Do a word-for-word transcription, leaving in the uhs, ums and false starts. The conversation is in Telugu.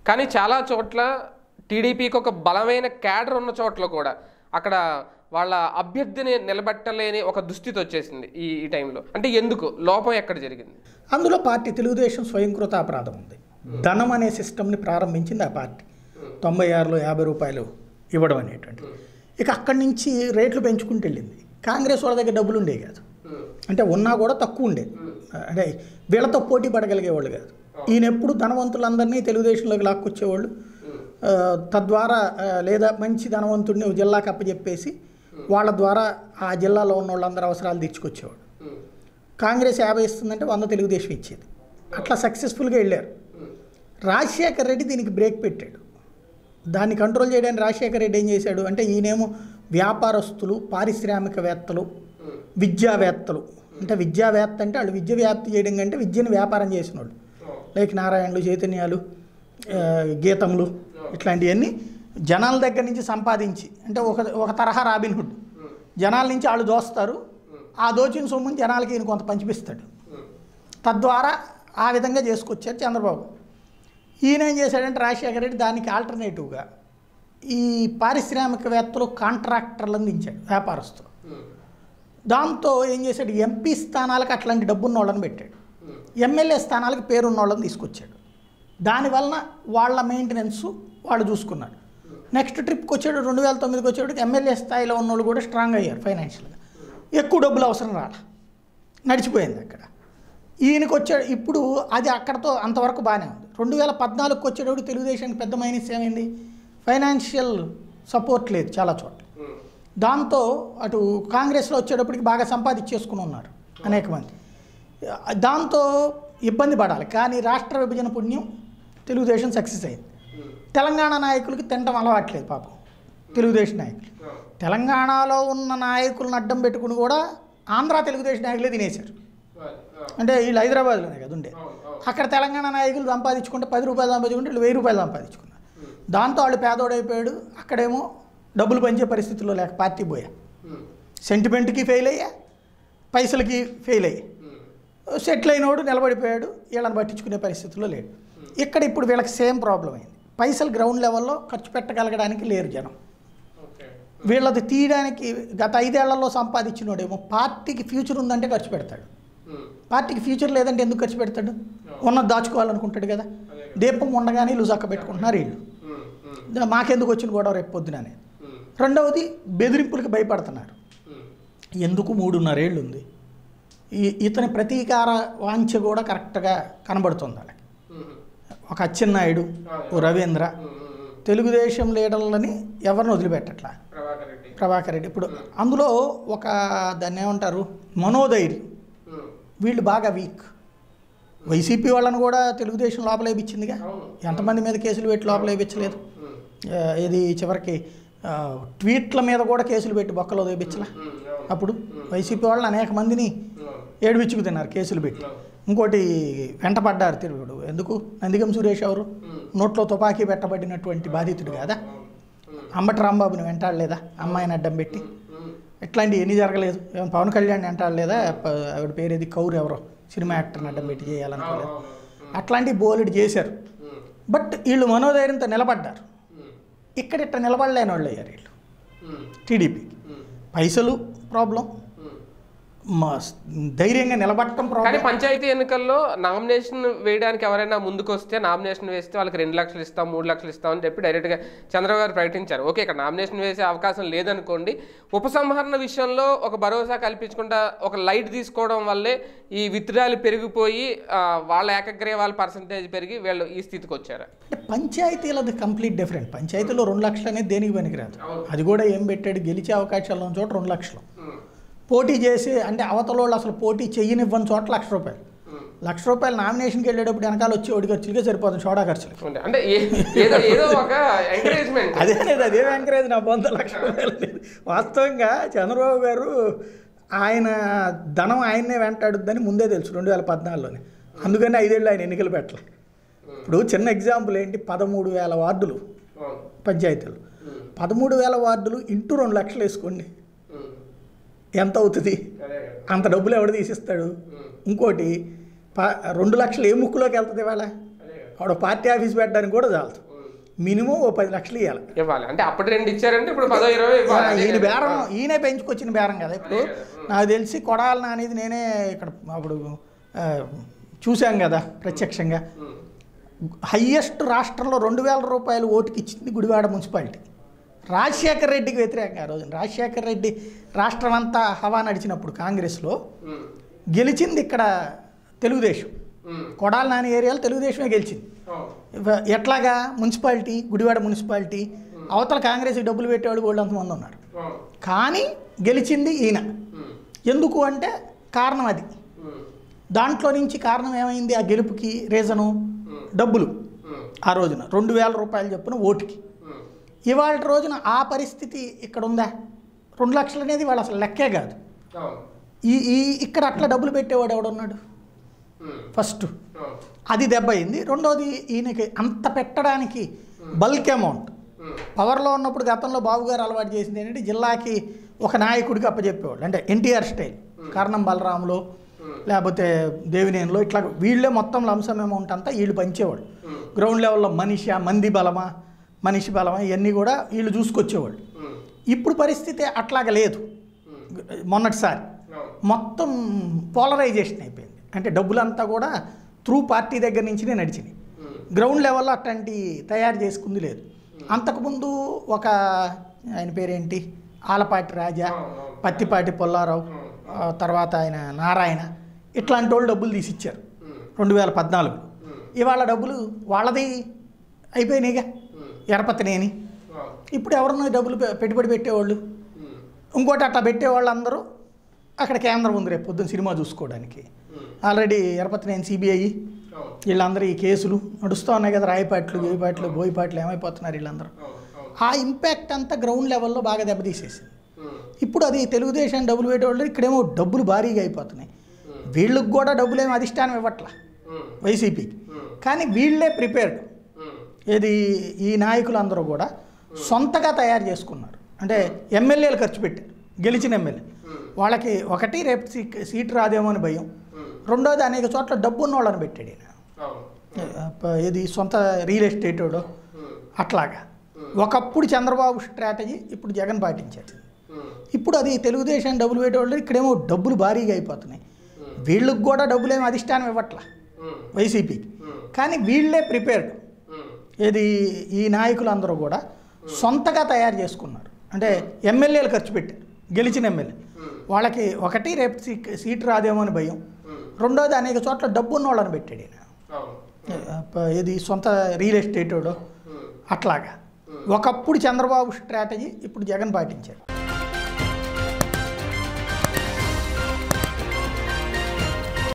కానీ చాలా చోట్ల టీడీపీకి ఒక బలమైన క్యాడర్ ఉన్న చోట్ల కూడా అక్కడ వాళ్ళ అభ్యర్థిని నిలబెట్టలేని ఒక దుస్థితి వచ్చేసింది ఈ ఈ టైంలో. అంటే ఎందుకు లోపం ఎక్కడ జరిగింది? అందులో పార్టీ తెలుగుదేశం స్వయంకృత అపరాధం ఉంది. ధనం అనే సిస్టమ్ని ప్రారంభించింది ఆ పార్టీ తొంభై ఆరులో యాభై రూపాయలు ఇవ్వడం అనేటువంటి. ఇక అక్కడి నుంచి రేట్లు పెంచుకుంటూ వెళ్ళింది. కాంగ్రెస్ వాళ్ళ దగ్గర డబ్బులు ఉండేవి కాదు, అంటే ఉన్నా కూడా తక్కువ ఉండేది, అంటే వీళ్ళతో పోటీ పడగలిగేవాళ్ళు కాదు. ఈయన ఎప్పుడు ధనవంతులందరినీ తెలుగుదేశంలోకి లాక్కొచ్చేవాళ్ళు, తద్వారా లేదా మంచి ధనవంతుడిని జిల్లాకి అప్పచెప్పేసి వాళ్ళ ద్వారా ఆ జిల్లాలో ఉన్న వాళ్ళందరూ అవసరాలు తీర్చుకొచ్చేవాడు. కాంగ్రెస్ యాభై ఇస్తుందంటే వంద తెలుగుదేశం ఇచ్చేది. అట్లా సక్సెస్ఫుల్గా వెళ్ళారు. రాజశేఖర రెడ్డి దీనికి బ్రేక్ పెట్టాడు. దాన్ని కంట్రోల్ చేయడానికి రాజశేఖర రెడ్డి ఏం చేశాడు అంటే, ఈయనేమో వ్యాపారస్తులు, పారిశ్రామికవేత్తలు, విద్యావేత్తలు, అంటే విద్యావేత్త అంటే వాళ్ళు విద్య వ్యాప్తి చేయడం కంటే విద్యను వ్యాపారం చేసిన వాళ్ళు, లైక్ నారాయణలు, చైతన్యాలు, గీతములు, ఇట్లాంటివన్నీ జనాల దగ్గర నుంచి సంపాదించి, అంటే ఒక ఒక తరహా రాబిన్హుడ్, జనాల నుంచి వాళ్ళు దోస్తారు, ఆ దోచిన సొమ్ముని జనాలకి ఈయన కొంత పంచిపిస్తాడు. తద్వారా ఆ విధంగా చేసుకొచ్చారు చంద్రబాబు. ఈయన ఏం చేశాడంటే రాజశేఖర రెడ్డి దానికి ఆల్టర్నేటివ్గా ఈ పారిశ్రామికవేత్తలు, కాంట్రాక్టర్లను దించాడు, వ్యాపారస్తులు. దాంతో ఏం చేశాడు, ఎంపీ స్థానాలకు అట్లాంటి డబ్బున్న వాళ్ళని పెట్టాడు, ఎమ్మెల్యే స్థానాలకు పేరున్న వాళ్ళని తీసుకొచ్చాడు. దానివలన వాళ్ళ మెయింటెనెన్స్ వాళ్ళు చూసుకున్నారు. నెక్స్ట్ ట్రిప్కి వచ్చాడు, రెండు వేల తొమ్మిదికి వచ్చేటికి ఎమ్మెల్యే స్థాయిలో ఉన్న వాళ్ళు కూడా స్ట్రాంగ్ అయ్యారు ఫైనాన్షియల్గా. ఎక్కువ డబ్బులు అవసరం రాలా, నడిచిపోయింది అక్కడ. ఈయనకి వచ్చాడు ఇప్పుడు, అది అక్కడతో అంతవరకు బాగానే ఉంది. రెండు వేల పద్నాలుగుకి వచ్చేటప్పుడు తెలుగుదేశానికి పెద్ద మైనస్ ఏమైంది, ఫైనాన్షియల్ సపోర్ట్ లేదు చాలా చోట్ల. దాంతో అటు కాంగ్రెస్లో వచ్చేటప్పటికి బాగా సంపాదించేసుకుని ఉన్నారు అనేక మంది. దాంతో ఇబ్బంది పడాలి. కానీ రాష్ట్ర విభజన పుణ్యం తెలుగుదేశం సక్సెస్ అయింది. తెలంగాణ నాయకులకి తినటం అలవాట్లేదు పాపం తెలుగుదేశం నాయకులు. తెలంగాణలో ఉన్న నాయకులను అడ్డం పెట్టుకుని కూడా ఆంధ్ర తెలుగుదేశం నాయకులే తినేశారు. అంటే వీళ్ళు హైదరాబాద్లోనే కదా ఉండే, అక్కడ తెలంగాణ నాయకులు సంపాదించుకుంటే పది రూపాయలు సంపాదించుకుంటే వీళ్ళు వెయ్యి రూపాయలు సంపాదించుకున్నారు. దాంతో వాళ్ళు పేదోడైపోయాడు. అక్కడేమో డబ్బులు పంచే పరిస్థితుల్లో లేక పార్టీ పోయా, సెంటిమెంట్కి ఫెయిల్ అయ్యా, పైసలకి ఫెయిల్ అయ్యా, సెటిల్ అయినోడు నిలబడిపోయాడు, వీళ్ళని పట్టించుకునే పరిస్థితుల్లో లేడు. ఇక్కడ ఇప్పుడు వీళ్ళకి సేమ్ ప్రాబ్లం అయింది. పైసలు గ్రౌండ్ లెవెల్లో ఖర్చు పెట్టగలగడానికి లేరు జనం. వీళ్ళది తీయడానికి గత ఐదేళ్లలో సంపాదించినోడేమో పార్టీకి ఫ్యూచర్ ఉందంటే ఖర్చు పెడతాడు, పార్టీకి ఫ్యూచర్ లేదంటే ఎందుకు ఖర్చు పెడతాడు, ఉన్నది దాచుకోవాలనుకుంటాడు కదా. దీపం ఉండగానే ఇల్లు చక్క పెట్టుకుంటున్నారు వీళ్ళు, మాకెందుకు వచ్చిన గొడవ రేపు పొద్దున అనేది. రెండవది బెదిరింపులకు భయపడుతున్నారు. ఎందుకు మూడున్నరేళ్ళు ఉంది, ఈ ఇతని ప్రతీకార వాంఛ కూడా కరెక్ట్గా కనబడుతుంది వాళ్ళకి. ఒక అచ్చెన్నాయుడు, ఓ రవీంద్ర, తెలుగుదేశం లీడర్లని ఎవరిని వదిలిపెట్టట్లా, ప్రభాకర్ రెడ్డి. ఇప్పుడు అందులో ఒక దాన్ని ఏమంటారు, మనోధైర్యం, వీళ్ళు బాగా వీక్. వైసీపీ వాళ్ళని కూడా తెలుగుదేశం లోపల వేయించిందిగా, ఎంతమంది మీద కేసులు పెట్టి లోపల వేయించలేదు. ఇది చివరికి ట్వీట్ల మీద కూడా కేసులు పెట్టి బొక్కలో వేయించలే. అప్పుడు వైసీపీ వాళ్ళని అనేక మందిని ఏడువిచ్చుకు తిన్నారు కేసులు పెట్టి. ఇంకోటి వెంటపడ్డారు తిరుగుడు, ఎందుకు నందిగం సురేష్ ఎవరు, నోట్లో తుపాకీ పెట్టబడినటువంటి బాధితుడు కాదా, అంబటి రాంబాబుని వెంటాడలేదా అమ్మాయిని అడ్డం పెట్టి. ఇట్లాంటివి ఎన్ని జరగలేదు. పవన్ కళ్యాణ్ వెంటాడలేదా, ఆవిడ పేరేది కౌరు ఎవరో సినిమా యాక్టర్ని అడ్డం పెట్టి చేయాలనుకోలేదు. అట్లాంటివి బోలెడు చేశారు. బట్ వీళ్ళు మనోధైర్యంతో నిలబడ్డారు. ఇక్కడ ఇట్లా నిలబడలేని వాళ్ళు అయ్యారు వీళ్ళు. టీడీపీకి పైసలు ప్రాబ్లం, ధైర్యంగా నిలబడటం ప్రాబ్లం. కానీ పంచాయతీ ఎన్నికల్లో నామినేషన్ వేయడానికి ఎవరైనా ముందుకు వస్తే, నామినేషన్ వేస్తే వాళ్ళకి రెండు లక్షలు ఇస్తాం, మూడు లక్షలు ఇస్తాం అని చెప్పి డైరెక్ట్గా చంద్రబాబు గారు ప్రకటించారు. ఓకే, ఇక్కడ నామినేషన్ వేసే అవకాశం లేదనుకోండి, ఉపసంహరణ విషయంలో ఒక భరోసా కల్పించకుండా ఒక లైట్ తీసుకోవడం వల్లే ఈ విత్డ్రాలు పెరిగిపోయి వాళ్ళ ఏకగ్రీవాల పర్సంటేజ్ పెరిగి వీళ్ళు ఈ స్థితికి వచ్చారు. అంటే పంచాయతీలది కంప్లీట్ డిఫరెంట్. పంచాయతీలో రెండు లక్షలు అనేది దేనికి పనికిరాదు. అది కూడా ఏం పెట్టాడు, గెలిచే అవకాశాలు ఉన్న చోట రెండు లక్షలు, పోటీ చేసి అంటే అవతల వాళ్ళు అసలు పోటీ చెయ్యనివ్వని చోట లక్ష రూపాయలు. లక్ష రూపాయలు నామినేషన్కి వెళ్ళేటప్పుడు వెనకాల వచ్చి ఒకటి ఖర్చులుగా సరిపోతుంది, సోడా ఖర్చులు. అదే లేదు, అదేం ఎంకరేజ్ నా పొంద లక్ష రూపాయలు లేదు. వాస్తవంగా చంద్రబాబు గారు ఆయన ధనం ఆయన్నే వెంటాడుద్దని ముందే తెలుసు రెండు వేల పద్నాలుగులోనే. అందుకని ఐదేళ్ళు ఆయన ఎన్నికలు పెట్టాలి. ఇప్పుడు చిన్న ఎగ్జాంపుల్ ఏంటి, పదమూడు వేల వార్డులు పంచాయతీలు, పదమూడు వేల వార్డులు ఇంటూ రెండు లక్షలు వేసుకోండి, ఎంత అవుతుంది? అంత డబ్బులు ఎవడు తీసిస్తాడు? ఇంకోటి ప రెండు లక్షలు ఏ ముక్కులోకి వెళ్తుంది ఇవాళ? ఆవిడ పార్టీ ఆఫీస్ పెట్టడానికి కూడా చాలదు, మినిమం ఓ పది లక్షలు ఇవ్వాలి ఇవ్వాలి. అంటే అప్పుడు రెండు ఇచ్చారంటే ఇప్పుడు పదో ఇరవై ఈయన బేరం, ఈయనే పెంచుకొచ్చిన బేరం కదా. ఇప్పుడు నాకు తెలిసి కొడాలి అనేది నేనే ఇక్కడ అప్పుడు చూశాం కదా ప్రత్యక్షంగా. హయ్యెస్ట్ రాష్ట్రంలో రెండు వేల రూపాయలు ఓటుకి ఇచ్చింది గుడివాడ మున్సిపాలిటీ, రాజశేఖర్ రెడ్డికి వ్యతిరేకంగా. ఆ రోజు రాజశేఖర్ రెడ్డి రాష్ట్రం అంతా హవా నడిచినప్పుడు కాంగ్రెస్లో గెలిచింది ఇక్కడ తెలుగుదేశం. కొడాలి నాని ఏరియాలో తెలుగుదేశమే గెలిచింది. ఎట్లాగా మున్సిపాలిటీ, గుడివాడ మున్సిపాలిటీ అవతల కాంగ్రెస్కి డబ్బులు పెట్టేవాళ్ళు వాళ్ళు అంతమంది ఉన్నారు, కానీ గెలిచింది ఈయన. ఎందుకు అంటే కారణం అది. దాంట్లో నుంచి కారణం ఏమైంది ఆ గెలుపుకి? రీజను డబ్బులు. ఆ రోజున రెండు వేల రూపాయలు చొప్పున ఓటుకి. ఇవాళ రోజున ఆ పరిస్థితి ఇక్కడ ఉందా? రెండు లక్షలు అనేది వాళ్ళు అసలు లెక్కే కాదు. ఈ ఈ ఇక్కడ అట్లా డబ్బులు పెట్టేవాడు ఎవడున్నాడు? ఫస్ట్ అది దెబ్బ అయింది. రెండోది ఈయనకి అంత పెట్టడానికి బల్క్ అమౌంట్. పవర్లో ఉన్నప్పుడు గతంలో బాబు గారు అలవాటు చేసింది ఏంటంటే జిల్లాకి ఒక నాయకుడికి అప్పచెప్పేవాళ్ళు. అంటే ఎన్టీఆర్ స్టైల్, కారణం బలరాములో లేకపోతే దేవినేనిలో ఇట్లా వీళ్ళే మొత్తం లంసం అమౌంట్ అంతా వీళ్ళు పంచేవాళ్ళు. గ్రౌండ్ లెవెల్లో మనిషి మంది బలమా మనిషి బలమా ఇవన్నీ కూడా వీళ్ళు చూసుకొచ్చేవాళ్ళు. ఇప్పుడు పరిస్థితి అట్లాగ లేదు. మొన్నటిసారి మొత్తం పోలరైజేషన్ అయిపోయింది. అంటే డబ్బులంతా కూడా త్రూ పార్టీ దగ్గర నుంచినే నడిచినాయి. గ్రౌండ్ లెవెల్లో అట్లాంటి తయారు చేసుకుంది లేదు. అంతకుముందు ఒక ఆయన పేరేంటి, ఆలపాటి రాజా, పత్తిపాటి పుల్లారావు, తర్వాత ఆయన నారాయణ, ఇట్లాంటి వాళ్ళు డబ్బులు తీసిచ్చారు రెండు వేల పద్నాలుగు. ఇవాళ డబ్బులు వాళ్ళది అయిపోయినాయిగా, ఎరపతినేని. ఇప్పుడు ఎవరన్నా డబ్బులు పెట్టుబడి పెట్టేవాళ్ళు? ఇంకోటి అట్లా పెట్టేవాళ్ళు అందరూ అక్కడ కేంద్రం ఉంది రేపు పొద్దున్న సినిమా చూసుకోవడానికి. ఆల్రెడీ ఎరపతినేని సిబిఐ వీళ్ళందరూ ఈ కేసులు నడుస్తూ ఉన్నాయి కదా, రాయపాట్లు గేయపాట్లు బోయపాట్లు ఏమైపోతున్నారు వీళ్ళందరూ. ఆ ఇంపాక్ట్ అంతా గ్రౌండ్ లెవెల్లో బాగా దెబ్బతీసేసింది. ఇప్పుడు అది తెలుగుదేశం డబ్బులు పెట్టేవాళ్ళు, ఇక్కడేమో డబ్బులు భారీగా అయిపోతున్నాయి. వీళ్ళకి కూడా డబ్బులు ఏమో అధిష్టానం ఇవ్వట్లా వైసీపీకి, కానీ వీళ్ళే ప్రిపేర్డ్. ఏది ఈ నాయకులు అందరూ కూడా సొంతగా తయారు చేసుకున్నారు. అంటే ఎమ్మెల్యేలు ఖర్చు పెట్టారు, గెలిచిన ఎమ్మెల్యే వాళ్ళకి ఒకటి రేపు సీట్ రాదేమో అని భయం, రెండోది అనేక చోట్ల డబ్బు ఉన్న వాళ్ళని పెట్టాడు ఈయన. ఇది సొంత రియల్ ఎస్టేట్ అట్లాగా. ఒకప్పుడు చంద్రబాబు స్ట్రాటజీ ఇప్పుడు జగన్ పాటించాడు. ఇప్పుడు అది తెలుగుదేశం డబ్బులు పెట్టేవాళ్ళు, ఇక్కడేమో డబ్బులు భారీగా అయిపోతున్నాయి. వీళ్ళకి కూడా డబ్బులు ఏమో అధిష్టానం ఇవ్వట్లా వైసీపీకి, కానీ వీళ్ళే ప్రిపేర్డ్. ఏది ఈ నాయకులు అందరూ కూడా సొంతగా తయారు చేసుకున్నారు. అంటే ఎమ్మెల్యేలు ఖర్చు పెట్టారు, గెలిచిన ఎమ్మెల్యే వాళ్ళకి ఒకటి రేపు సీట్ రాదేమో అని భయం, రెండోది అనేక చోట్ల డబ్బు ఉన్న వాళ్ళని పెట్టాడు ఈయన. ఇది సొంత రియల్ ఎస్టేట్ అట్లాగా. ఒకప్పుడు చంద్రబాబు స్ట్రాటజీ ఇప్పుడు జగన్ పాటించాడు.